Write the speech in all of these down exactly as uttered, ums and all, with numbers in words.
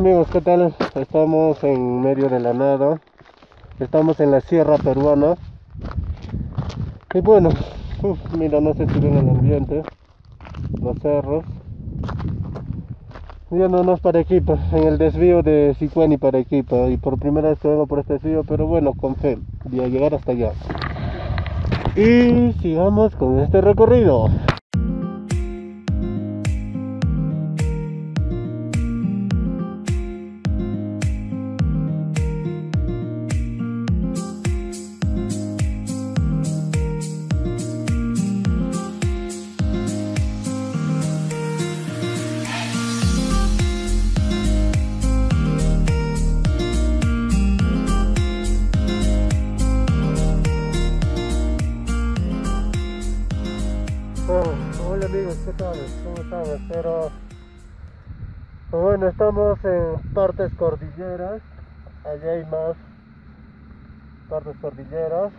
amigos, ¿qué tal? Estamos en medio de la nada. Estamos en la sierra peruana. Y bueno, uf, mira, no sé si ven el ambiente, los cerros. Yéndonos para Arequipa, en el desvío de Sicuani para Arequipa. Y por primera vez que vengo por este desvío, pero bueno, con fe de llegar hasta allá. Y sigamos con este recorrido. Hola amigos, ¿qué tal? ¿Cómo están? Espero... Bueno, estamos en partes cordilleras. Allá hay más partes cordilleras.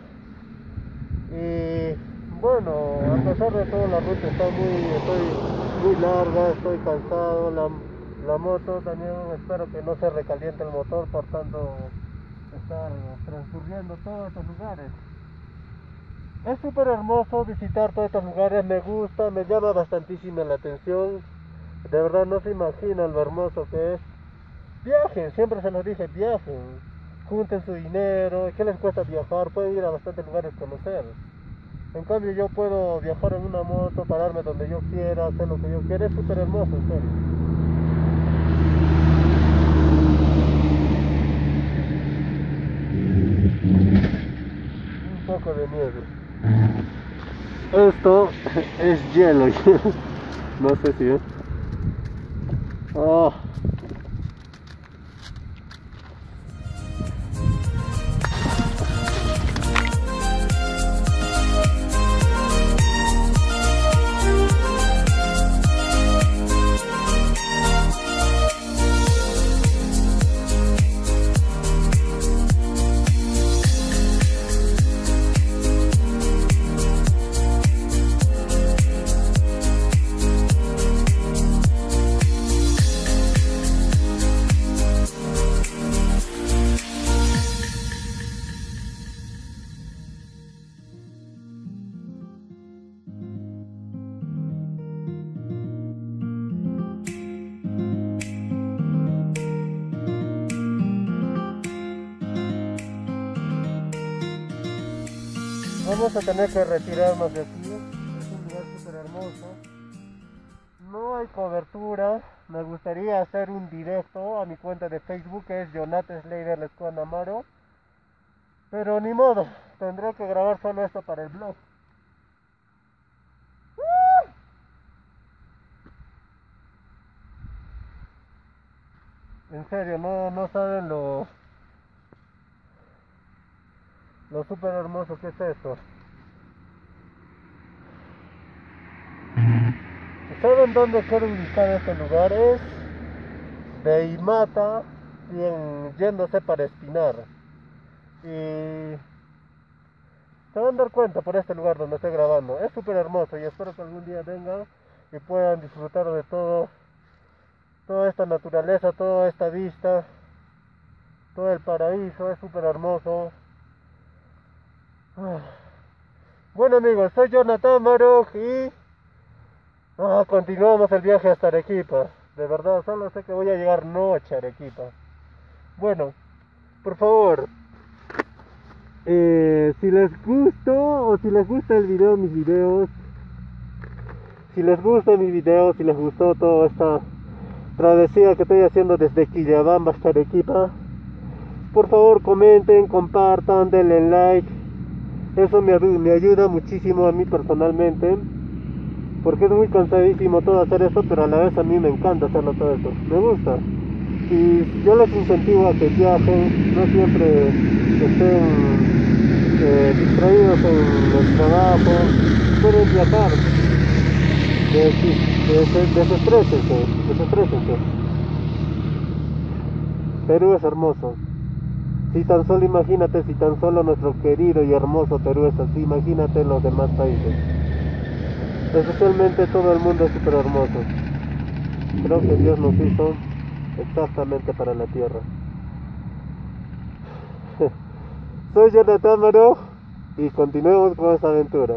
Y bueno, a pesar de todo la ruta está muy, estoy muy larga, estoy cansado. La, la moto también, espero que no se recaliente el motor, por tanto estar transcurriendo todos estos lugares. Es súper hermoso visitar todos estos lugares, me gusta, me llama bastantísima la atención. De verdad no se imaginan lo hermoso que es. Viajen, siempre se los dije, viajen. Junten su dinero, ¿qué les cuesta viajar? Pueden ir a bastantes lugares a conocer. En cambio yo puedo viajar en una moto, pararme donde yo quiera, hacer lo que yo quiera, es súper hermoso, en serio. Un poco de nieve. Esto es hielo. No sé si es. Oh. Vamos a tener que retirarnos de aquí. Es un lugar súper hermoso. No hay cobertura. Me gustaría hacer un directo a mi cuenta de Facebook, que es Jonathan Slater Lescuan Amaro. Pero ni modo, tendré que grabar solo esto para el blog. En serio, no, no saben lo... lo súper hermoso que es esto. ¿Saben dónde quiero ubicar este lugar? Es de Imata, bien, yéndose para Espinar. Y se van a dar cuenta por este lugar donde estoy grabando. Es súper hermoso y espero que algún día vengan y puedan disfrutar de todo, toda esta naturaleza, toda esta vista, todo el paraíso. Es súper hermoso. Bueno amigos, soy Jonathan Amaro y ah, continuamos el viaje hasta Arequipa. De verdad, solo sé que voy a llegar noche a Arequipa. Bueno, por favor, eh, si les gustó o si les gusta el video, mis videos, si les gusta mi video, si les gustó toda esta travesía que estoy haciendo desde Quillabamba hasta Arequipa, por favor comenten, compartan, denle like. Eso me, me ayuda muchísimo a mí personalmente, porque es muy cansadísimo todo hacer eso, pero a la vez a mí me encanta hacerlo todo eso, me gusta. Y yo les incentivo a que viajen, no siempre estén eh, distraídos en el trabajo, pueden viajar, desestrésense, desestrésense. Perú es hermoso. Si tan solo imagínate, si tan solo nuestro querido y hermoso Perú es así, imagínate los demás países. Especialmente todo el mundo es súper hermoso. Creo que Dios nos hizo exactamente para la Tierra. Soy Jonathan Maro y continuemos con esta aventura.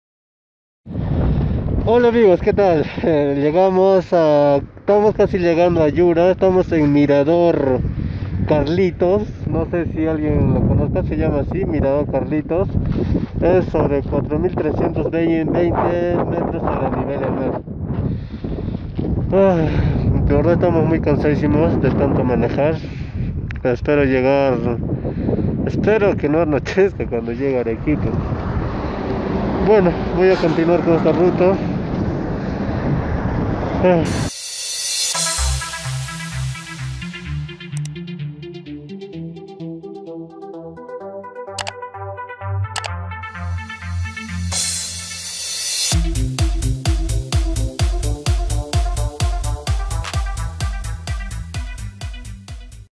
Hola amigos, ¿qué tal? Eh, llegamos a... Estamos casi llegando a Yura, estamos en Mirador Carlitos, no sé si alguien lo conozca, se llama así, Mirador Carlitos. Es sobre cuatro mil trescientos veinte metros sobre el nivel del mar. Ah, de verdad estamos muy cansadísimos de tanto manejar. Espero llegar, espero que no anochezca cuando llegue a Arequipa. Bueno, voy a continuar con esta ruta. Ah.